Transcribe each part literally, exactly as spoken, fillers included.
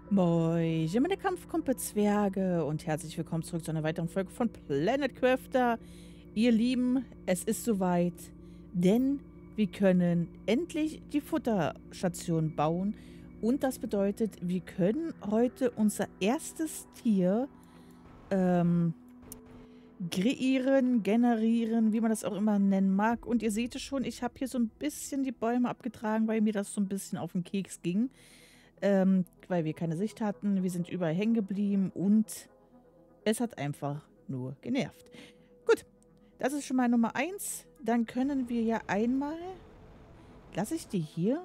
Moin, meine Kampfkumpel-Zwerge und herzlich willkommen zurück zu einer weiteren Folge von Planet Crafter. Ihr Lieben, es ist soweit, denn wir können endlich die Futterstation bauen und das bedeutet, wir können heute unser erstes Tier ähm, kreieren, generieren, wie man das auch immer nennen mag. Und ihr seht es schon, ich habe hier so ein bisschen die Bäume abgetragen, weil mir das so ein bisschen auf den Keks ging. Ähm, weil wir keine Sicht hatten. Wir sind überall hängen geblieben und es hat einfach nur genervt. Gut, das ist schon mal Nummer eins. Dann können wir ja einmal... Lasse ich die hier?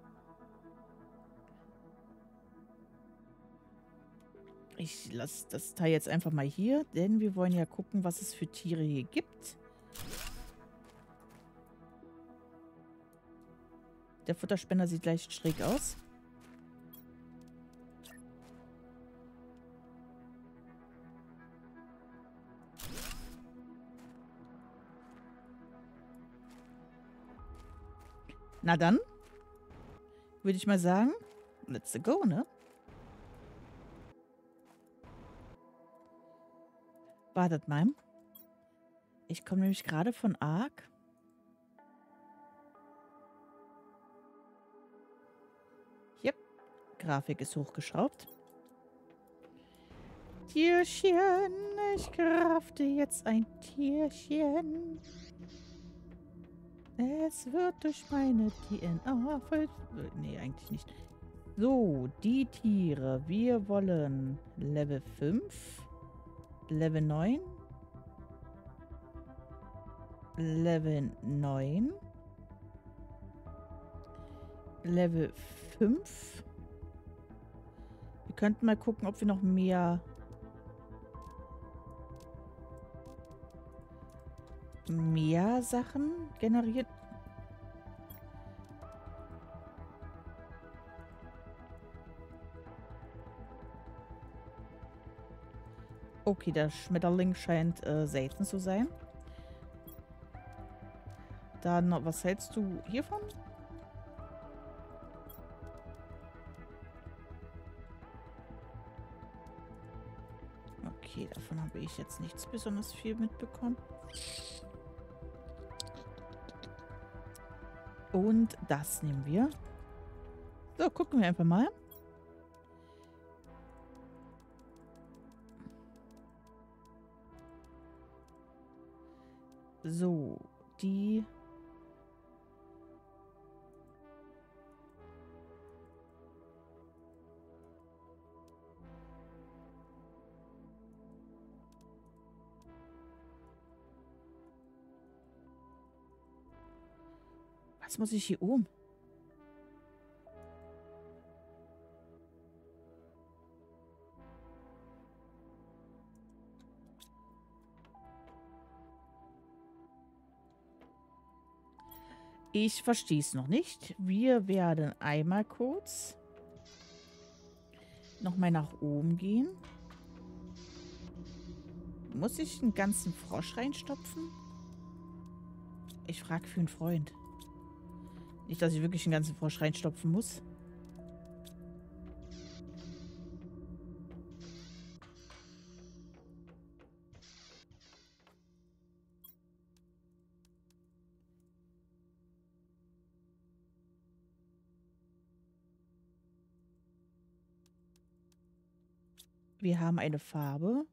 Ich lasse das Teil jetzt einfach mal hier, denn wir wollen ja gucken, was es für Tiere hier gibt. Der Futterspender sieht leicht schräg aus. Na dann, würde ich mal sagen, let's go, ne? Wartet mal. Ich komme nämlich gerade von Ark. Yep, Grafik ist hochgeschraubt. Tierchen, ich crafte jetzt ein Tierchen. Es wird durch meine D N A voll... Nee, eigentlich nicht. So, die Tiere. Wir wollen Level fünf, Level neun, Level neun, Level fünf. Wir könnten mal gucken, ob wir noch mehr... mehr Sachen generieren. Okay, der Schmetterling scheint äh, selten zu sein. Dann, was hältst du hiervon? Okay, davon habe ich jetzt nichts besonders viel mitbekommen. Und das nehmen wir. So, gucken wir einfach mal. So, die... Was muss ich hier oben? Ich verstehe es noch nicht. Wir werden einmal kurz nochmal nach oben gehen. Muss ich einen ganzen Frosch reinstopfen? Ich frage für einen Freund. Nicht, dass ich wirklich einen ganzen Frosch reinstopfen muss. Wir haben eine Farbe.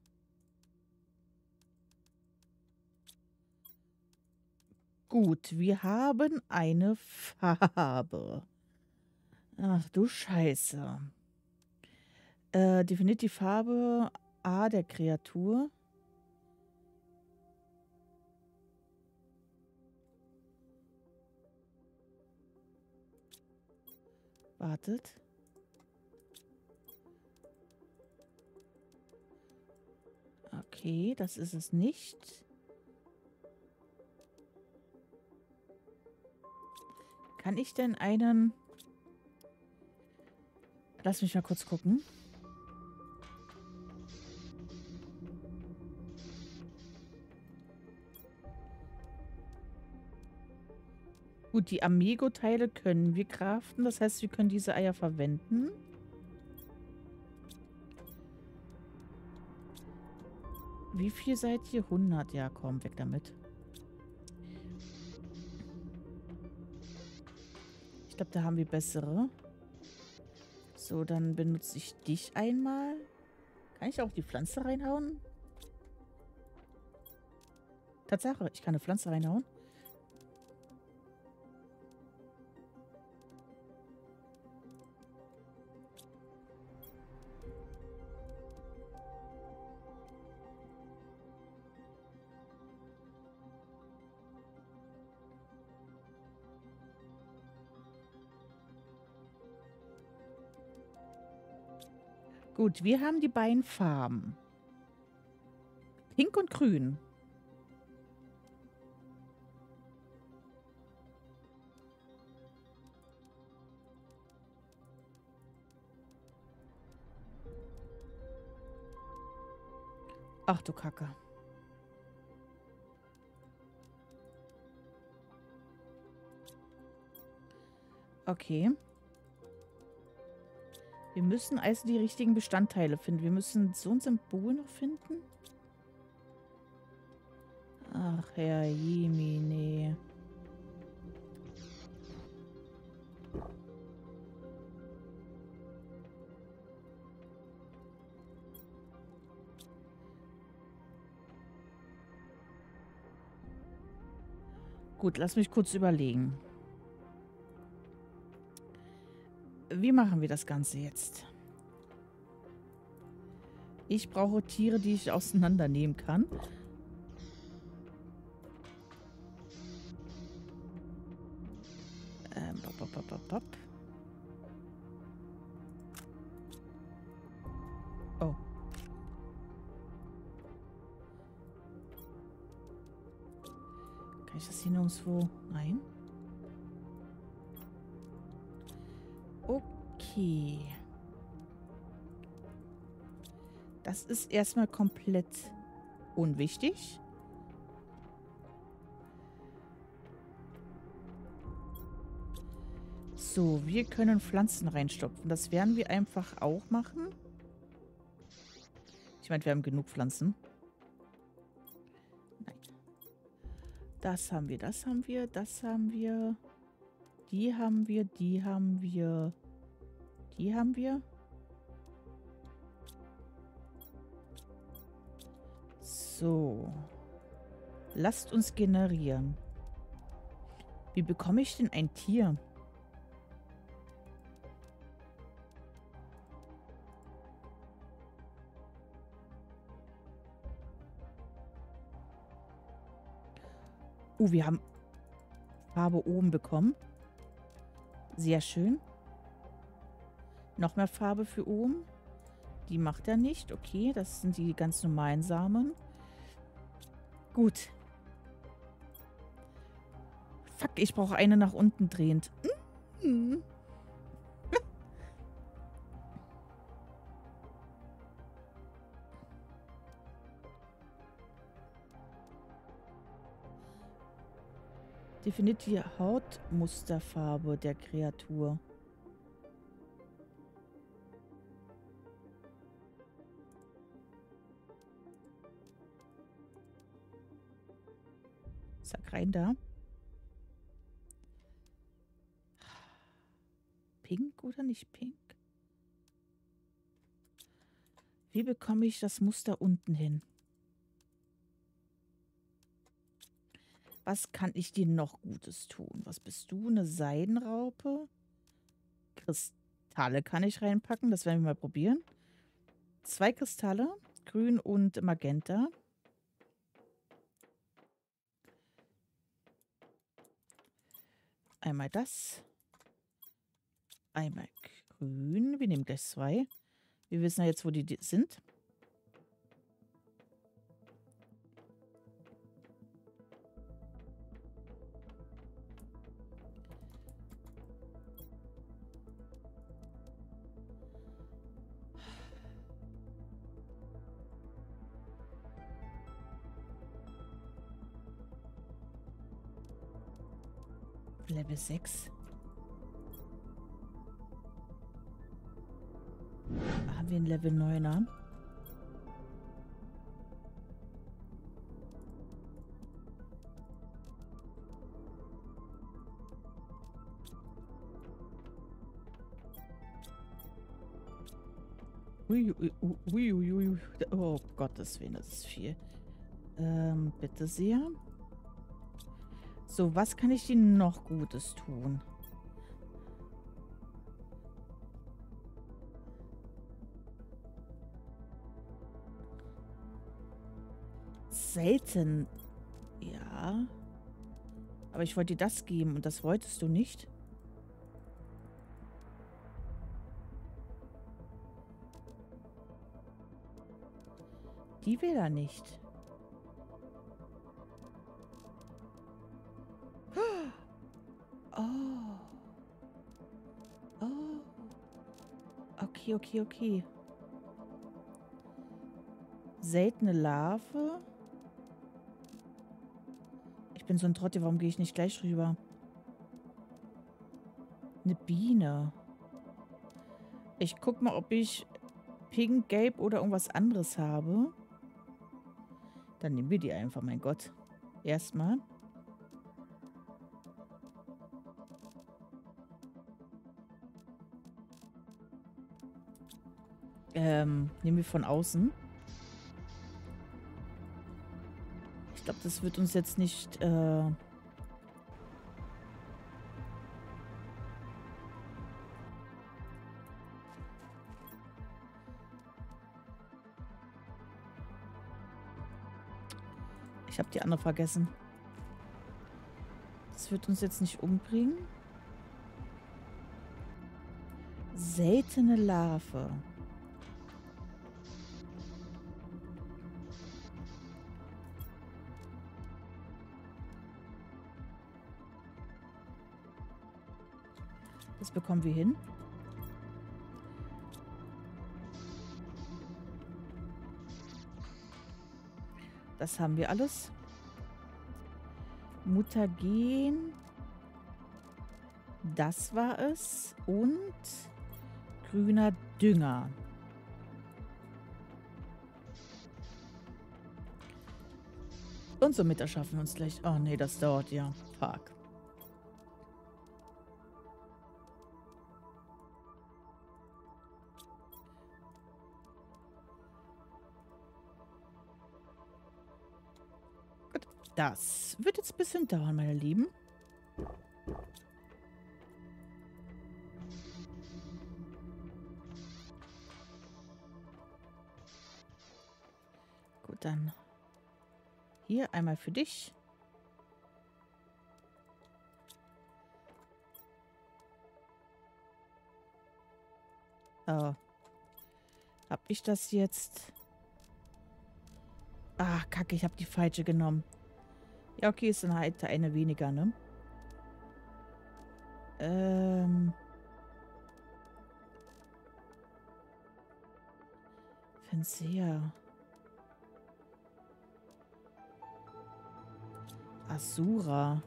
Gut, wir haben eine Farbe. Ach du Scheiße. Äh, definiert die Farbe A der Kreatur. Wartet. Okay, das ist es nicht. Kann ich denn einen... Lass mich mal kurz gucken. Gut, die Amigo-Teile können wir craften. Das heißt, wir können diese Eier verwenden. Wie viel seid ihr? hundert. Ja, komm, weg damit. Ich glaube, da haben wir bessere. So, dann benutze ich dich einmal. Kann ich auch die Pflanze reinhauen? Tatsache, ich kann eine Pflanze reinhauen. Gut, wir haben die beiden Farben. Pink und grün. Ach du Kacke. Okay. Wir müssen also die richtigen Bestandteile finden. Wir müssen so ein Symbol noch finden. Ach, Herr Jemine. Gut, lass mich kurz überlegen. Wie machen wir das Ganze jetzt? Ich brauche Tiere, die ich auseinandernehmen kann. Ähm, bop, bop, bop, bop, bop. Oh. Kann ich das hier nirgendwo? Nein. Okay. Das ist erstmal komplett unwichtig. So, wir können Pflanzen reinstopfen. Das werden wir einfach auch machen. Ich meine, wir haben genug Pflanzen. Nein. Das haben wir, das haben wir, das haben wir. Die haben wir, die haben wir. Die haben wir. So. Lasst uns generieren. Wie bekomme ich denn ein Tier? Oh, wir haben Farbe oben bekommen. Sehr schön. Noch mehr Farbe für oben. Die macht er nicht. Okay, das sind die ganz normalen Samen. Gut. Fuck, ich brauche eine nach unten drehend. Mhm. Definiert die Hautmusterfarbe der Kreatur. Zack, rein da. Pink oder nicht pink? Wie bekomme ich das Muster unten hin? Was kann ich dir noch Gutes tun? Was bist du? Eine Seidenraupe? Kristalle kann ich reinpacken. Das werden wir mal probieren. Zwei Kristalle. Grün und Magenta. Einmal das. Einmal grün. Wir nehmen gleich zwei. Wir wissen ja jetzt, wo die sind. Level sechs. Haben wir ein Level neuner? Ui, ui, ui, ui, ui. Oh Gottes Willen, das ist viel. Ähm, bitte sehr. So, was kann ich Ihnen noch Gutes tun? Selten. Ja. Aber ich wollte dir das geben und das wolltest du nicht. Die will er nicht. Oh. Oh. Okay, okay, okay. Seltene Larve. Ich bin so ein Trottel, warum gehe ich nicht gleich rüber? Eine Biene. Ich guck mal, ob ich Pink, Gelb oder irgendwas anderes habe. Dann nehmen wir die einfach, mein Gott. Erstmal. Ähm, nehmen wir von außen. Ich glaube, das wird uns jetzt nicht... Äh ich habe die andere vergessen. Das wird uns jetzt nicht umbringen. Seltene Larve. Das bekommen wir hin. Das haben wir alles. Mutagen. Das war es. Und grüner Dünger. Und somit erschaffen wir uns gleich... Oh nee, das dauert ja. Fuck. Gut. Das wird jetzt ein bisschen dauern, meine Lieben. Gut, dann hier einmal für dich. Oh. Hab ich das jetzt? Ah, kacke, ich habe die falsche genommen. Ja, okay, ist dann halt eine weniger, ne? Ähm. Fernseher. Asura.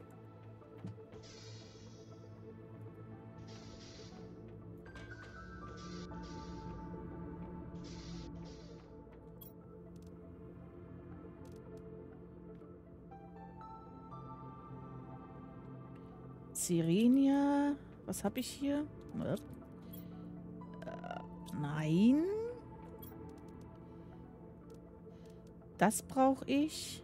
Sirenia. Was habe ich hier? Äh, nein. Das brauche ich.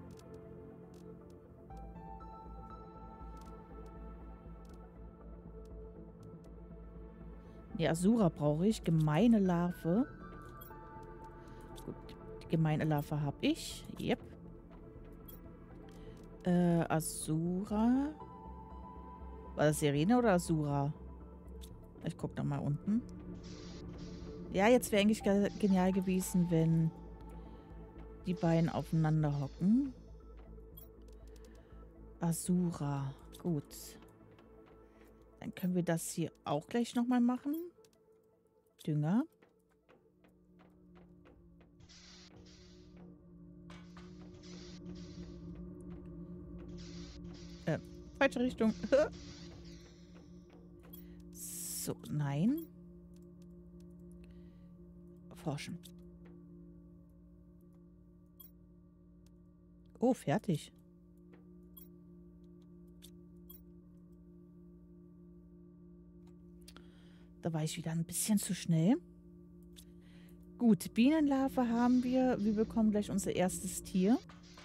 Die Asura brauche ich. Gemeine Larve. Gut, die gemeine Larve habe ich. Yep. Äh, Asura. War das Sirene oder Asura? Ich gucke nochmal unten. Ja, jetzt wäre eigentlich genial gewesen, wenn die beiden aufeinander hocken. Asura. Gut. Dann können wir das hier auch gleich nochmal machen. Dünger. Äh, falsche Richtung. So, nein. Forschen. Oh, fertig. Da war ich wieder ein bisschen zu schnell. Gut, Bienenlarve haben wir. Wir bekommen gleich unser erstes Tier.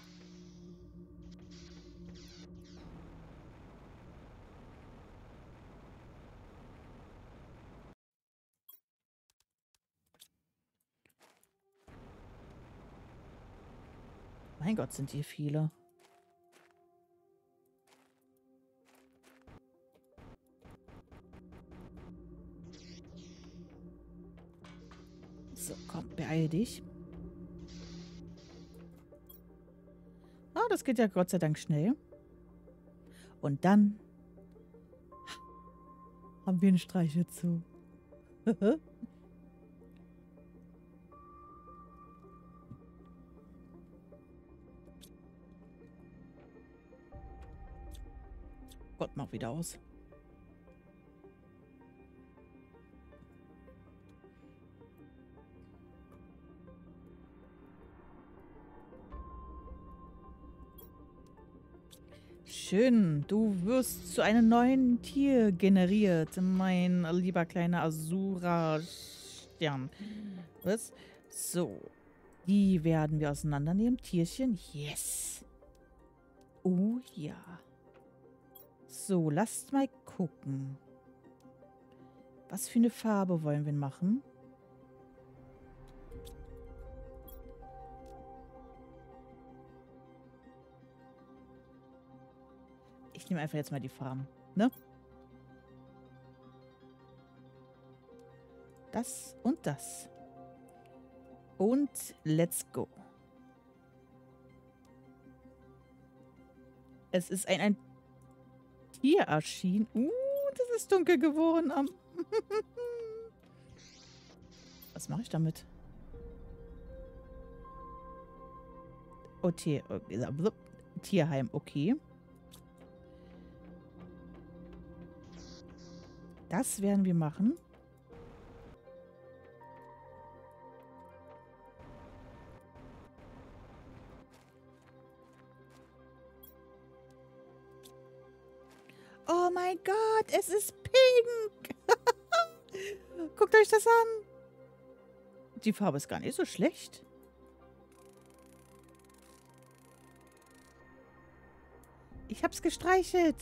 Mein Gott, sind hier viele. So, komm, beeil dich. Ah, das geht ja Gott sei Dank schnell. Und dann haben wir einen Streichelzoo. Gott, mach wieder aus. Schön, du wirst zu einem neuen Tier generiert, mein lieber kleiner Asura-Stern. Was? So, die werden wir auseinandernehmen. Tierchen, yes. Oh ja. So, lasst mal gucken. Was für eine Farbe wollen wir machen? Ich nehme einfach jetzt mal die Farben, ne? Das und das. Und let's go. Es ist ein, ein Tier erschienen. Uh, das ist dunkel geworden. Am Was mache ich damit? Oh, Tier. Tierheim, okay. Das werden wir machen. Oh mein Gott, es ist pink. Guckt euch das an. Die Farbe ist gar nicht so schlecht. Ich hab's gestreichelt.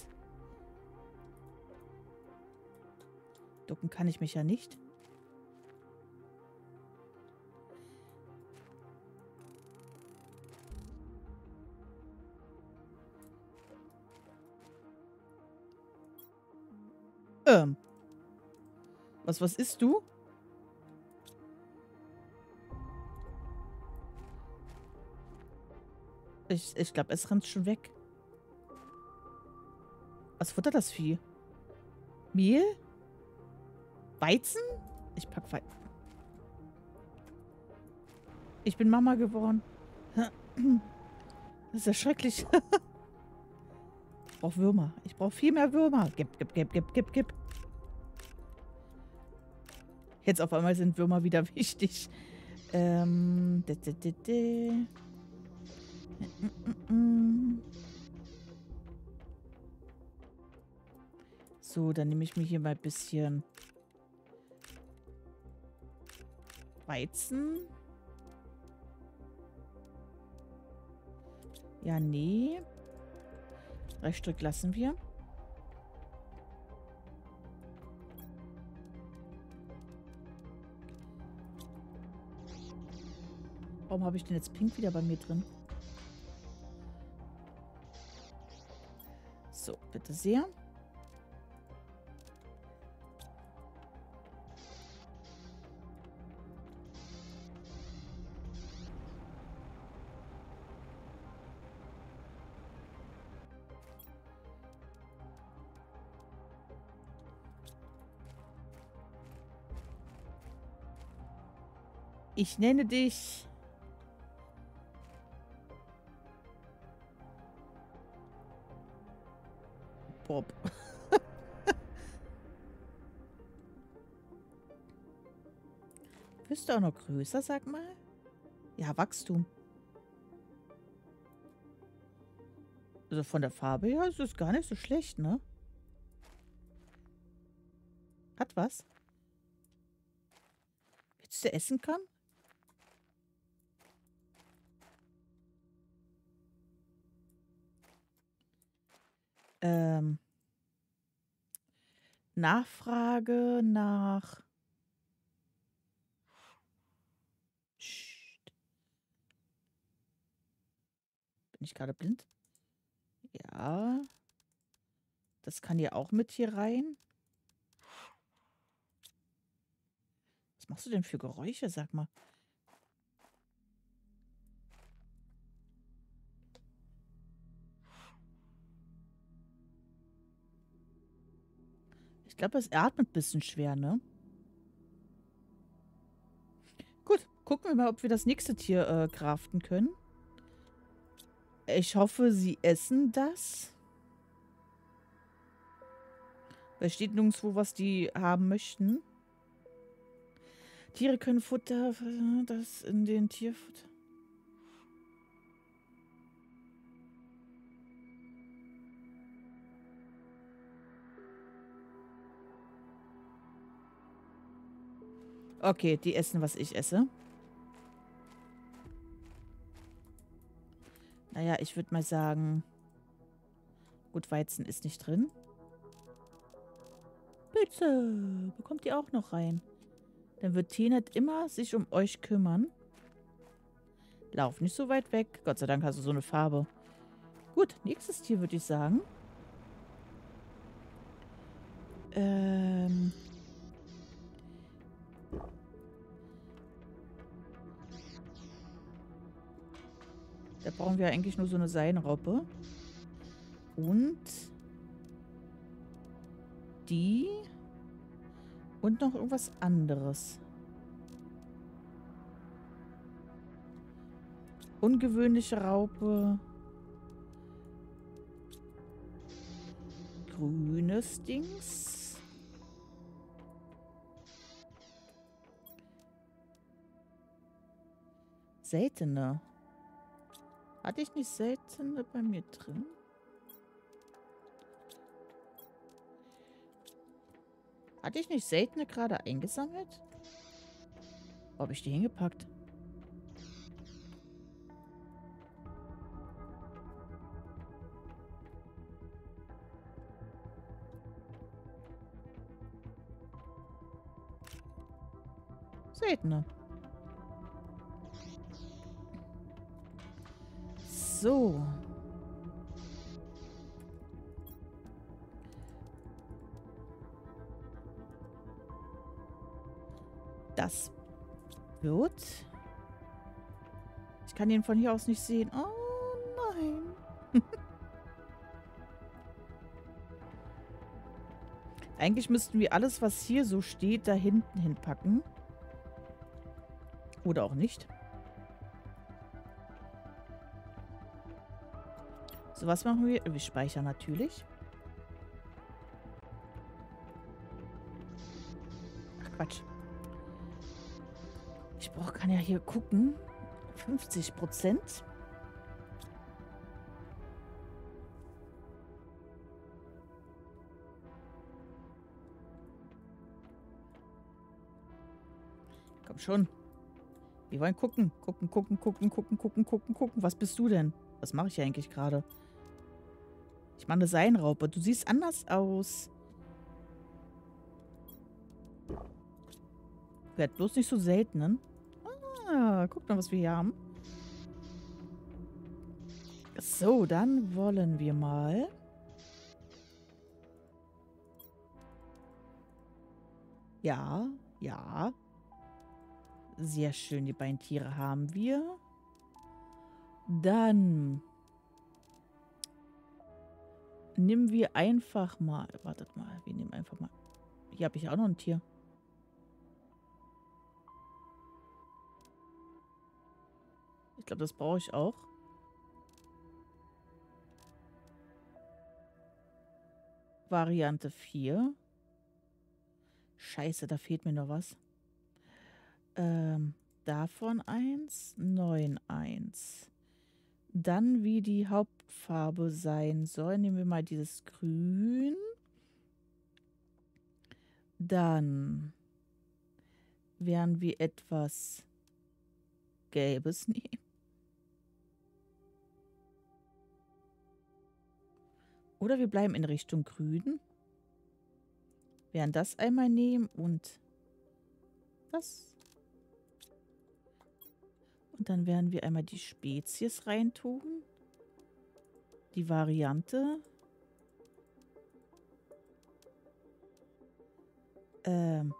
Ducken kann ich mich ja nicht. Ähm. Was, was isst du? Ich, ich glaube, es rennt schon weg. Was futtert das Vieh? Mehl? Weizen? Ich pack Weizen. Ich bin Mama geworden. Das ist ja schrecklich. Ich brauche Würmer. Ich brauche viel mehr Würmer. Gib, gib, gib, gib, gib, gib. Jetzt auf einmal sind Würmer wieder wichtig. Ähm. So, dann nehme ich mir hier mal ein bisschen Weizen. Ja, nee. Drei Stück lassen wir. Warum habe ich denn jetzt Pink wieder bei mir drin? So, bitte sehr. Ich nenne dich Bob. Bist du auch noch größer, sag mal? Ja, Wachstum. Also von der Farbe her ist es gar nicht so schlecht, ne? Hat was? Willst du essen kommen? Ähm, Nachfrage nach... Psst, bin ich gerade blind? Ja. Das kann ja auch mit hier rein. Was machst du denn für Geräusche, sag mal? Ich glaube, es atmet ein bisschen schwer, ne? Gut, gucken wir mal, ob wir das nächste Tier äh, craften können. Ich hoffe, sie essen das. Da steht nirgendwo, was die haben möchten. Tiere können Futter, das in den Tierfutter. Okay, die essen, was ich esse. Naja, ich würde mal sagen... Gut, Weizen ist nicht drin. Pilze bekommt ihr auch noch rein. Dann wird Tenet immer sich um euch kümmern. Lauf nicht so weit weg. Gott sei Dank hast du so eine Farbe. Gut, nächstes Tier würde ich sagen. Ähm... Da brauchen wir eigentlich nur so eine Seidenraupe. Und die und noch irgendwas anderes. Ungewöhnliche Raupe. Grünes Dings. Seltene. Hatte ich nicht seltene bei mir drin? Hatte ich nicht seltene gerade eingesammelt? Wo habe ich die hingepackt? Seltene. So. Das wird... Ich kann den von hier aus nicht sehen. Oh nein. Eigentlich müssten wir alles, was hier so steht, da hinten hinpacken. Oder auch nicht. So, was machen wir? Wir speichern natürlich. Ach, Quatsch. Ich brauche, kann ja hier gucken. fünfzig Prozent. Komm schon. Wir wollen gucken. Gucken, gucken, gucken, gucken, gucken, gucken, gucken. Was bist du denn? Was mache ich eigentlich gerade? Ich mache eine Seidenraupe. Du siehst anders aus. Werd bloß nicht so selten, ne? Ah, guck mal, was wir hier haben. So, dann wollen wir mal... Ja, ja. Sehr schön, die beiden Tiere haben wir. Dann nehmen wir einfach mal... Wartet mal, wir nehmen einfach mal... Hier habe ich auch noch ein Tier. Ich glaube, das brauche ich auch. Variante vier. Scheiße, da fehlt mir noch was. Ähm, davon eins. neun eins. Dann, wie die Hauptfarbe sein soll, nehmen wir mal dieses Grün. Dann werden wir etwas Gelbes nehmen. Oder wir bleiben in Richtung Grün. Werden das einmal nehmen und das. Und dann werden wir einmal die Spezies reintun. Die Variante. Ähm.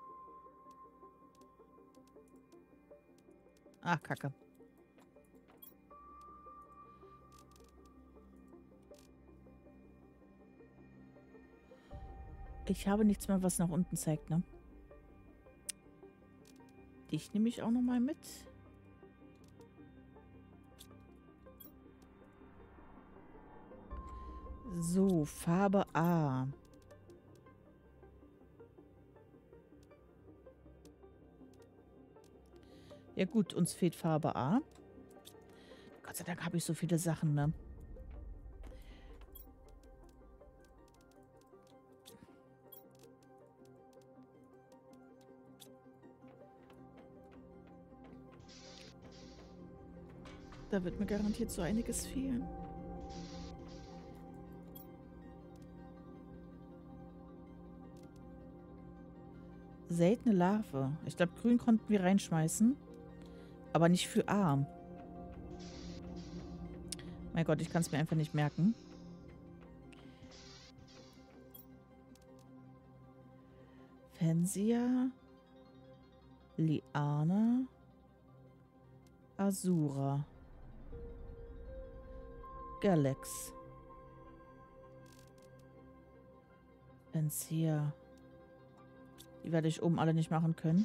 Ach, Kacke. Ich habe nichts mehr, was nach unten zeigt, ne? Dich nehme ich auch noch mal mit. So, Farbe A. Ja gut, uns fehlt Farbe A. Gott sei Dank habe ich so viele Sachen, ne? Da wird mir garantiert so einiges fehlen. Seltene Larve. Ich glaube, grün konnten wir reinschmeißen. Aber nicht für A. Mein Gott, ich kann es mir einfach nicht merken. Fensia. Liana. Azura. Galax. Fensia. Die werde ich oben alle nicht machen können.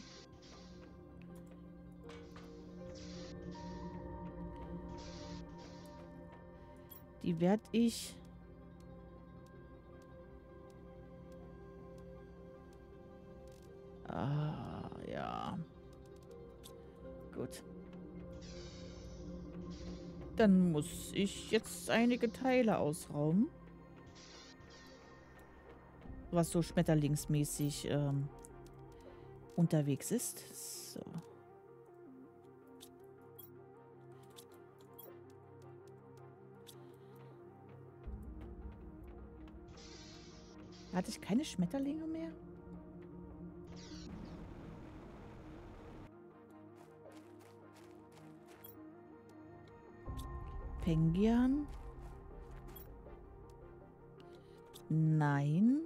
Die werde ich... Ah, ja. Gut. Dann muss ich jetzt einige Teile ausrauben. Was so schmetterlingsmäßig ähm, unterwegs ist. So. Hatte ich keine Schmetterlinge mehr? Pengian? Nein.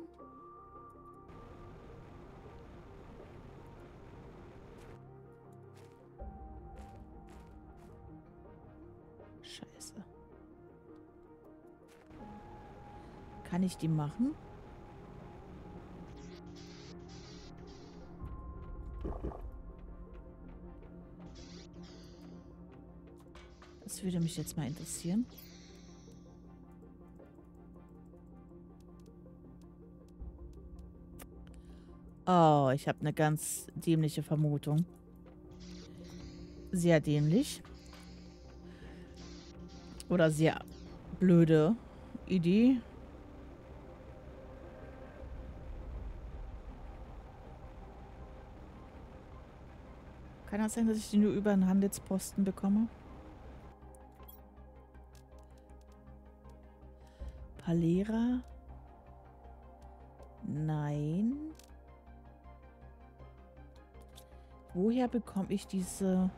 Scheiße. Kann ich die machen? Das würde mich jetzt mal interessieren. Oh, ich habe eine ganz dämliche Vermutung. Sehr dämlich. Oder sehr blöde Idee. Kann das sein, dass ich die nur über einen Handelsposten bekomme? Palera? Nein. Woher bekomme ich diese...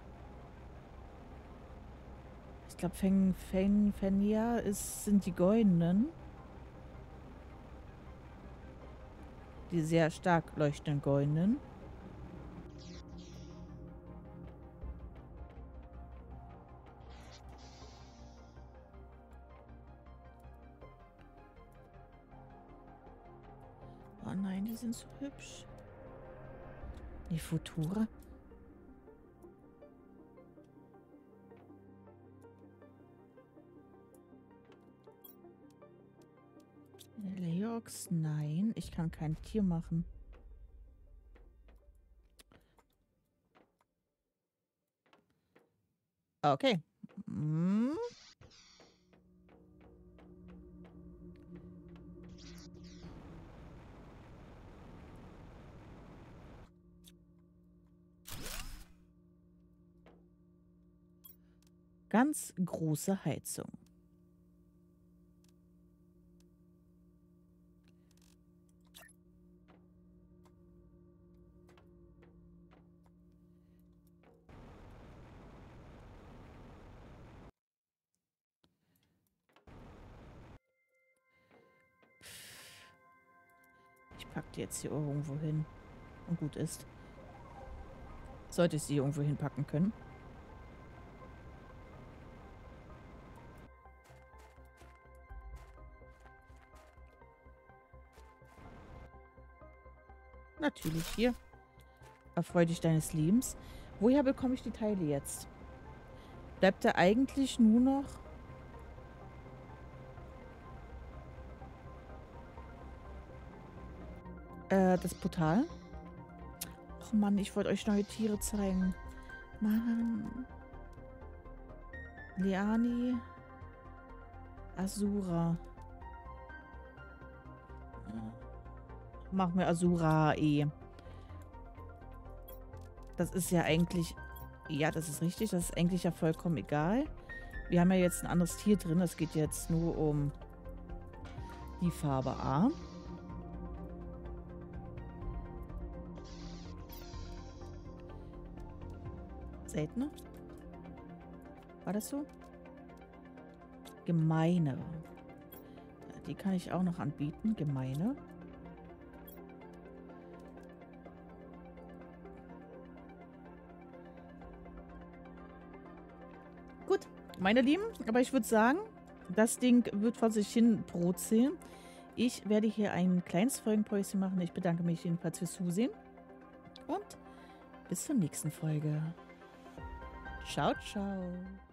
Ich glaube, Feng, Feng, Fenja ist, sind die goldenen. Die sehr stark leuchtenden goldenen. Oh nein, die sind so hübsch. Die Futura. Leox, nein. Ich kann kein Tier machen. Okay. Hm. Ganz große Heizung. packe die jetzt hier irgendwo hin. Und gut ist. Sollte ich sie irgendwo hinpacken können. Natürlich hier. Erfreu dich deines Lebens. Woher bekomme ich die Teile jetzt? Bleibt da eigentlich nur noch... Äh, das Portal? Och Mann, ich wollte euch neue Tiere zeigen. Mann. Liani. Asura. Machen wir Asura eh. Das ist ja eigentlich... Ja, das ist richtig. Das ist eigentlich ja vollkommen egal. Wir haben ja jetzt ein anderes Tier drin. Es geht jetzt nur um die Farbe A. Seltener? War das so? Gemeine. Die kann ich auch noch anbieten. Gemeine. Gut, meine Lieben, aber ich würde sagen, das Ding wird vor sich hin brutzeln. Ich werde hier ein kleines Folgenpäuschen machen. Ich bedanke mich jedenfalls fürs Zusehen und bis zur nächsten Folge. Ciao, ciao.